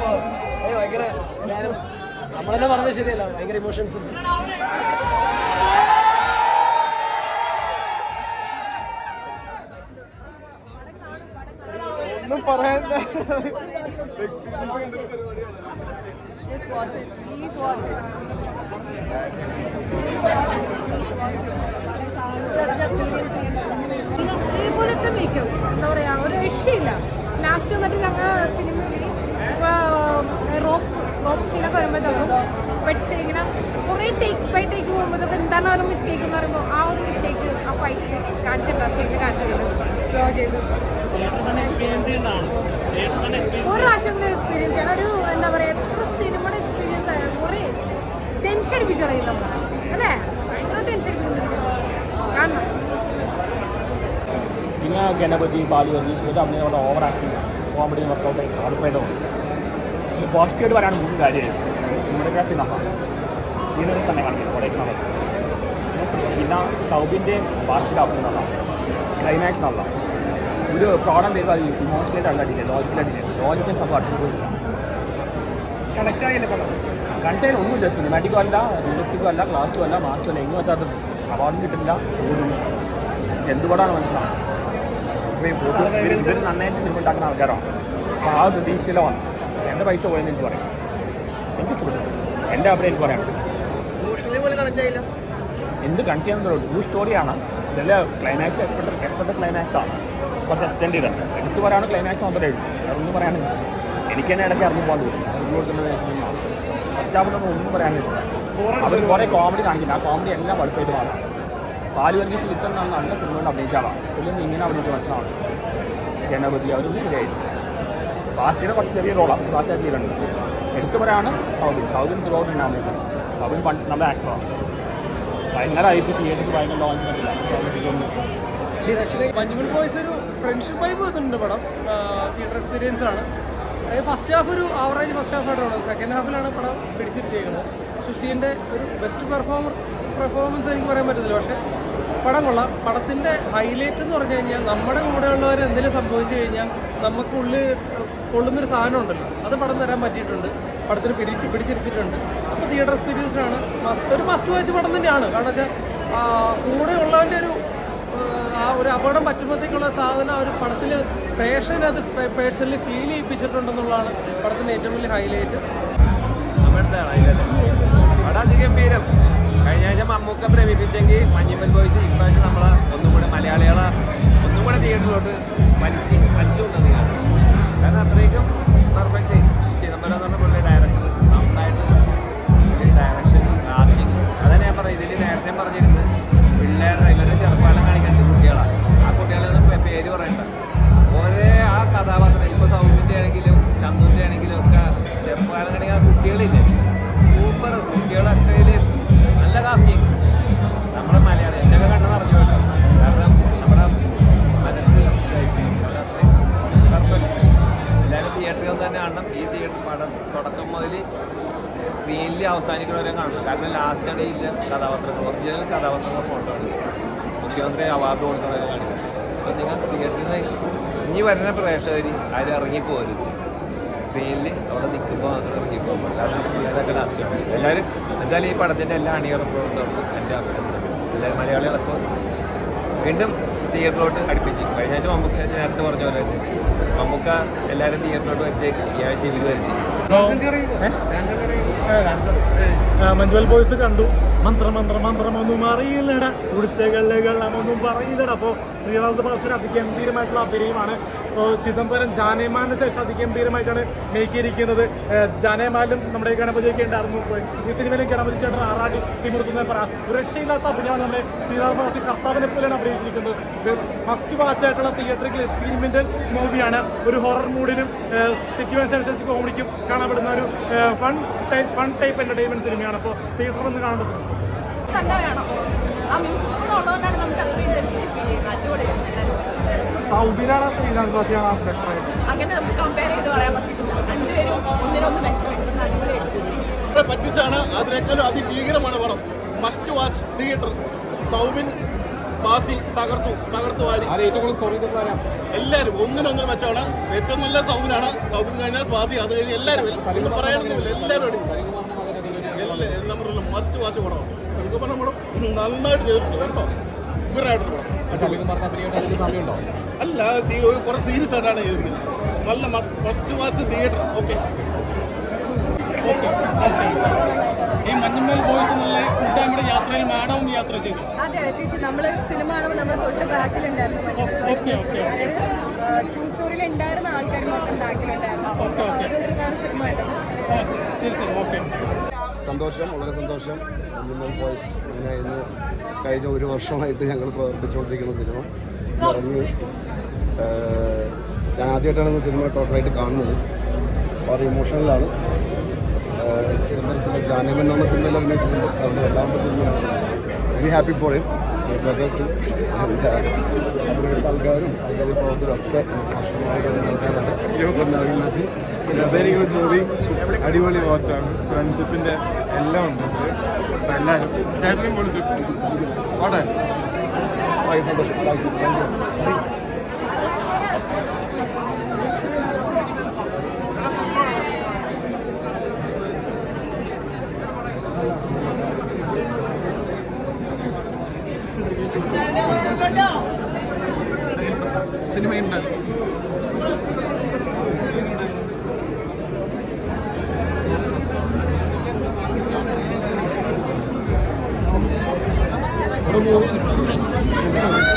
ഭയങ്കര നമ്മളെന്നെ പറഞ്ഞത് ശരിയല്ല, ഭയങ്കര ഇമോഷൻസ് ഉണ്ട്. ഒന്നും പറയാൻ Just watch it. Please watch it. ഇതേപോലത്തെ മേക്കപ്പ് എന്താ പറയാ, ഒരു രക്ഷയില്ല. ലാസ്റ്റ് വന്നിട്ട് ഞങ്ങൾ സിനിമയിൽ റോപ്പ് സീനൊക്കെ വരുമ്പോഴത്തേക്കും ഇങ്ങനെ കുറേ ടേക്ക് ബൈ ടേക്ക് പോകുമ്പോഴത്തേക്കും എന്താണ് ഒരു മിസ്റ്റേക്ക് എന്ന് പറയുമ്പോൾ ആ ഒരു മിസ്റ്റേക്ക് ആ ഫൈറ്റ് കാണിച്ചില്ല, സീനിൽ കാണിച്ചിട്ടുണ്ട്. സ്ലോ ചെയ്ത് ഒരു പ്രാവശ്യം എക്സ്പീരിയൻസ് ചെയ്യണം. ഒരു എന്താ പറയുക, എത്ര സിനിമയുടെ എക്സ്പീരിയൻസ് ആയ കുറേ ടെൻഷൻ അടിപ്പിച്ചു കളയുന്ന അല്ലേ, ഭയങ്കര ടെൻഷൻ അടിപ്പിച്ചു കാണണം. പിന്നെ ഗണപതി ബാലു വർഗീസ് അമ്മ അവിടെ ഓവർ ആക്ടിങ് കോമഡി വർക്കൗട്ട് ഉറപ്പായിട്ടും പോസിറ്റീവായിട്ട് പറയാൻ മൂന്ന് കാര്യമായിരുന്നു. സിനിമോഗ്രാഫി നമ്മൾ സീനറി തന്നെ കാണിക്കുന്നത് കൊടൈക്കനാൽ. പിന്നെ സൗബിൻ്റെ ഭാഷയുടെ അഭിനയം നല്ല, ക്ലൈമാക്സ് നല്ല. ഒരു പ്രോബ്ലം ചെയ്താൽ ഇമോഷണലായിട്ട് അല്ല അടിക്കുക, ലോജിക്കൽ സംഭവം അടിച്ചു പോയിച്ചാണ്. കണക്ട് ആയില്ല പടം. കണ്ടതിൽ ഒന്നുമില്ല, സിനിമാറ്റിക്കും അല്ല, റിയലിസ്റ്റിക്കും അല്ല, ക്ലാസ്സും അല്ല, മാസും അല്ല, എങ്ങും വെച്ചാൽ അവാർഡും കിട്ടില്ല. എന്തുകൊണ്ടാണ് മനസ്സിലാവുന്നത്? ഇവർ നന്നായിട്ട് സിനിമ ഉണ്ടാക്കുന്ന ആൾക്കാരാണ്. അപ്പോൾ ആ പ്രതീക്ഷയിലോ വന്നു എൻ്റെ പൈസ പോയെന്ന് എനിക്ക് പറയാം. എനിക്ക് ഇഷ്ടപ്പെട്ടു, എൻ്റെ അഭിപ്രായം എനിക്ക് പറയാം. എന്ത് കണക്ട് ചെയ്യാൻ ട്രൂ സ്റ്റോറിയാണ്. ഇതെല്ലാം ക്ലൈമാക്സ് എക്സ്പെക്ടഡ് ക്ലൈമാക്സ് ആണ്. കുറച്ച് എക്സ്റ്റെൻഡ് ചെയ്തിട്ടുണ്ട്. എടുത്ത് പറയാൻ ക്ലൈമാക്സ് മാത്രമേ ഉള്ളൂ, അതൊന്നും പറയാനില്ല. എനിക്ക് തന്നെ ഇടയ്ക്ക് ഇറങ്ങി പോകാൻ തോന്നും. ഫസ്റ്റ് ഒന്നും പറയാനില്ല. അവർ കുറേ കോമഡി കാണിക്കുന്നത്, ആ കോമഡി എല്ലാം വലുപ്പമായിട്ട് മാറാം. ബാലു വർഗീസ് ഇത്ര നല്ല സിനിമകൾ അഭിനയിച്ചാളാണ്. ഇതിലൊന്നും ഇങ്ങനെ അഭിനയിച്ച മനസ്സിലാണ്. ഗണപതി അവരൊന്നും ശരിയായിരുന്നു. ഭാഷയുടെ കുറച്ച് ചെറിയ റോളാണ് ഭാഷ ചെയ്തിട്ടുണ്ട്. എടുത്തു പറയാണ് സൗബിൻ ത്രൂഔട്ട് അഭിനയിച്ചത്. സൗബിൻ നല്ല ആക്ടറാണ്. ഭയങ്കര ആയിട്ട് തിയേറ്ററിൽ ഭയങ്കര ലോഞ്ച് പറ്റില്ല. മഞ്ഞുമൽ ബോയ്സ് ഒരു ഫ്രണ്ട്ഷിപ്പ് വൈബ് വരുന്നുണ്ട് പടം. തിയേറ്റർ എക്സ്പീരിയൻസ് ആണ്. ഫസ്റ്റ് ഹാഫ് ഒരു ആവറേജ് ഫസ്റ്റ് ഹാഫായിട്ടാണ്. സെക്കൻഡ് ഹാഫിലാണ് പടം പിടിച്ചിരിക്കുന്നത്. സുശീൻ്റെ ഒരു ബെസ്റ്റ് പെർഫോമൻസ് എനിക്ക് പറയാൻ പറ്റത്തില്ല, പക്ഷേ പടം കൊള്ളാം. പടത്തിൻ്റെ ഹൈലൈറ്റ് എന്ന് പറഞ്ഞു കഴിഞ്ഞാൽ നമ്മുടെ കൂടെയുള്ളവർ എന്തെങ്കിലും സംഭവിച്ചു കഴിഞ്ഞാൽ നമുക്കുള്ളിൽ കൊള്ളുന്നൊരു സാധനം ഉണ്ടല്ലോ, അത് പടം തരാൻ പറ്റിയിട്ടുണ്ട്. പടത്തിന് പിടിച്ചിരുത്തിയിട്ടുണ്ട്. അപ്പോൾ തിയേറ്റർ എക്സ്പീരിയൻസാണ്. ഒരു മസ്റ്റ് വാച്ച് പടം തന്നെയാണ്. കാരണം വെച്ചാൽ കൂടെ ഉള്ളവൻ്റെ ആ ഒരു അപകടം പറ്റുമ്പോഴത്തേക്കുള്ള സാധനം ആ ഒരു പടത്തിൽ പ്രേക്ഷകനെ അത് പേഴ്സണലി ഫീൽ ചെയ്യിപ്പിച്ചിട്ടുണ്ടെന്നുള്ളതാണ് പടത്തിൻ്റെ ഏറ്റവും വലിയ ഹൈലൈറ്റ്. പടം അതിഗംഭീരം. കഴിഞ്ഞ ആഴ്ച മമ്മൂക്ക പ്രേമിപ്പിച്ചെങ്കിൽ മഞ്ഞുമൽ ബോയ്സ് ഇപ്രാവശ്യം നമ്മളെ ഒന്നും കൂടെ മലയാളികളെ ഒന്നും കൂടെ തിയേറ്ററിലോട്ട് വലിച്ചു കൊണ്ടുവരികയാണ്. കാരണം അത്രയ്ക്കും പെർഫെക്റ്റ് ചിദംബരം എന്ന് പറഞ്ഞ പുള്ളിയുടെ ഡയറക്ടർ നന്നായിട്ട് ഡയറക്ഷൻ കാസ്റ്റിംഗ് അതന്നെ ഞാൻ പറയും. ഇതിൽ നേരത്തെ പറഞ്ഞിരുന്നത് ഇവരുടെ ചെറുപ്പകാലം കാണിക്കേണ്ട കുട്ടികളാണ്. ആ കുട്ടികളൊന്നും പേര് പറയണ്ട. ഒരേ ആ കഥാപാത്രം ഇപ്പോൾ സൗബിൻ്റെ ആണെങ്കിലും ചന്ദുവിൻ്റെ ആണെങ്കിലും ഒക്കെ ചെറുപ്പകാലം കാണിക്കുന്ന കുട്ടികളില്ലേ, സൂപ്പർ കുട്ടികളൊക്കെ നല്ല കാസ്റ്റിംഗ്. നമ്മുടെ മലയാളം എൻ്റെയൊക്കെ കണ്ടെന്ന് അറിഞ്ഞു കേട്ടോ. കാരണം നമ്മുടെ മനസ്സ് പെർഫെക്റ്റ്. എല്ലാവരും തിയേറ്ററിൽ തന്നെ കാണണം. ഈ തിയേറ്റർ പടം തുടക്കം മുതൽ സ്ക്രീനിൽ അവസാനിക്കുന്നവരെ കാണണം. കാരണം ലാസ്റ്റാണ് ഈ കഥാപാത്രങ്ങൾ ഒറിജിനൽ കഥാപാത്രങ്ങൾ ഫോട്ടോ മുഖ്യമന്ത്രി അവാർഡ് കൊടുക്കുന്നവരെ കാണിക്കുന്നത്. അപ്പോൾ നിങ്ങൾ തിയേറ്ററിൽ നിന്ന് ഇനി വരുന്ന പ്രേക്ഷകർ ആരും ഇറങ്ങിപ്പോകരുത്. സ്ക്രീനിൽ അവിടെ നിൽക്കുമ്പോൾ മാത്രം ഇറങ്ങിപ്പോകുമ്പോൾ. കാരണം പിള്ളേരൊക്കെ ലാസ്റ്റാണ്. എല്ലാവരും എന്തായാലും ഈ പടത്തിൻ്റെ എല്ലാ അണിയറ പ്രവർത്തകർക്കും എൻ്റെ അഭിപ്രായം എല്ലാവരും മലയാളികളൊക്കെ വീണ്ടും തിയേറ്ററിലോട്ട് അടുപ്പിച്ച്. കഴിഞ്ഞ ആഴ്ച മമ്മൂക്ക നേരത്തെ പറഞ്ഞ പോലെ മമ്മൂക്ക എല്ലാവരും തിയേറ്ററിലോട്ട് വരുത്തേക്ക് ഈ ആഴ്ച ഇത് വരുത്തി. മഞ്ജുവൽ ബോയ്സ് കണ്ടു. മന്ത്രമൊന്നും അറിയില്ലട, കുടിച്ചകളൊന്നും പറയില്ലട. അപ്പോൾ ശ്രീനാഥ് ഭാസ്കർ അതിഗംഭീരമായിട്ടുള്ള അഭിനയമാണ്. ഇപ്പോൾ ചിദംബരം ജാനേമാലിന് ശേഷം അതിഗംഭീരമായിട്ടാണ് മേക്കിയിരിക്കുന്നത്. ജാനേമാലും നമ്മുടെ ഗണപതിയൊക്കെ ഉണ്ടായിരുന്നു. ഈ സിനിമയിലും ഗണപതി ചേട്ടൻ ആറാടി തിമിർത്തുന്ന പറയാം. ഒരു രക്ഷയില്ലാത്ത അഭിനയമാണ് നമ്മുടെ ശ്രീനാഥ് ഭാസ്കർ കർത്താവിനെ പോലെയാണ് അഭിനയിച്ചിരിക്കുന്നത്. മസ്റ്റ് വാച്ചായിട്ടുള്ള തിയേറ്ററിൽ എക്സ്പീരിമെൻ്റൽ മൂവിയാണ്. ഒരു ഹൊറർ മൂഡിനും സിറ്റുവേഷൻ അനുസരിച്ച് കോമഡിക്കും കാണപ്പെടുന്ന ഒരു ഫൺ ടൈപ്പ് എൻ്റർടൈൻമെൻറ്റ് സിനിമയാണ്. അപ്പോൾ തിയേറ്ററിൽ ഒന്ന് കാണേണ്ട സിനിമ സൗബിനാണ് ശ്രീനാഥ് ഭാസിയാണ് ബെറ്റർ. അങ്ങനെ നമുക്ക് കമ്പയർ ചെയ്ത് പറയാൻ പറ്റില്ല. രണ്ടുപേരും ഒന്നിനൊന്ന് മെച്ചപ്പെട്ടു. പറ്റിച്ചാണ്. അതിനേക്കാളും അതിഭീകരമാണ് പടം. Must watch theatre. Soubin Bhasi തകർത്തു വാരി. ഏറ്റവും കൂടുതൽ സ്കോർ ചെയ്തത് ആരാ? എല്ലാവരും ഒന്നിനൊന്നും മെച്ചമാണ്. ഏറ്റവും നല്ല സൗബിനാണ്. സൗബിന് കഴിഞ്ഞാൽ സ്വാതി, അത് കഴിഞ്ഞ് എല്ലാവരും ഒന്നും പറയാനൊന്നുമില്ല. എല്ലാവരും നമ്മുടെ മസ്റ്റ് വാച്ച് പടമാണ്. നമുക്ക് പറഞ്ഞ പടം നന്നായിട്ട് ചെയ്തിട്ടുണ്ട് കേട്ടോ. സൂപ്പറായിട്ടുണ്ട് പടം. അല്ല, ഒരു കുറച്ച് സീരിയസ് ആയിട്ടാണ് ചെയ്തിരിക്കുന്നത്. നല്ല മസ്റ്റ് വാച്ച് തിയേറ്റർ. ഓക്കെ. ഈ മഞ്ഞുമേൽ ബോയ്സ് എന്നുള്ള കൂട്ടായ്മയുടെ യാത്രയിൽ മാഡവും യാത്ര ചെയ്തു. അതെ, എത്തിച്ചു. നമ്മള് സിനിമ കാണുമ്പോൾ നമ്മൾ തൊട്ട് ബാക്കിലുണ്ടായിരുന്നു. ട്രൂ സ്റ്റോറിയിൽ ഉണ്ടായിരുന്ന ആൾക്കാർ മൊത്തം ബാക്കിലുണ്ടായിരുന്നു. സിനിമ കണ്ടത്. സന്തോഷം, വളരെ സന്തോഷം. മഞ്ഞുമേൽ ബോയ്സ് ഇങ്ങനെ ഇന്ന് കഴിഞ്ഞ ഒരു വർഷമായിട്ട് ഞങ്ങൾ പ്രവർത്തിച്ചുകൊണ്ടിരിക്കുന്ന സിനിമ ഇറങ്ങി. ഞാൻ ആദ്യമായിട്ടാണ് സിനിമ ടോട്ടലായിട്ട് കാണുന്നത്. വളരെ ഇമോഷണലാണ്. ചിദംബരത്തിലെ ജാനമൻ എന്ന സിനിമയിൽ അഭിനയിച്ചിട്ടുണ്ട്. അവരുടെ രണ്ടാമത്തെ സിനിമയാണ്. Very happy for him. അഭിനയിച്ച ആൾക്കാരും സർക്കാരി പ്രവർത്തകരും ഒക്കെ ആൾക്കാരാണ്. വെരി ഗുഡ് മൂവി, അടിപൊളി വാച്ചാണ്. ഫ്രണ്ട്ഷിപ്പിന്റെ എല്ലാം ഉണ്ട്. എല്ലാവരും ചേട്ടനും പൊളിച്ചു. ഓട്ടെ, സന്തോഷം. Thank you. സിനിമയുണ്ട്. മൂവി